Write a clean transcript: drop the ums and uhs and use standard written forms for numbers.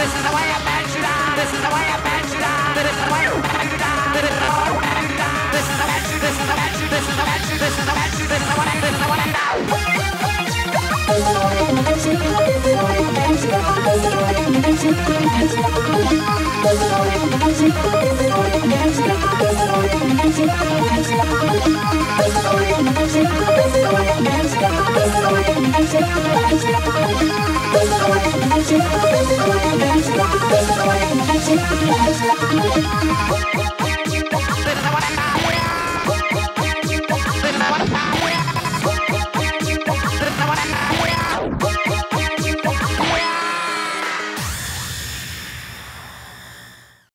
This is the way I bet you down. This is the way I bet you down. This is the way I bet you down. This is the way I bet you down. This is the bet you. This is the bet you. This is the bet you. This is the bet you. This is the way. This is the way down. We'll be right back.